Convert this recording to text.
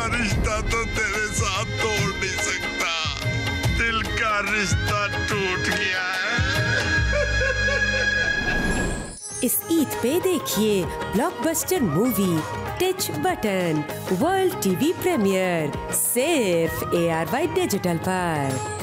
का रिश्ता तो तेरे साथ तोड़ नहीं सकता, दिल का रिश्ता टूट गया है। इस ईद पे देखिए blockbuster movie Tich Button world TV premiere सिर्फ ARY डिजिटल पर।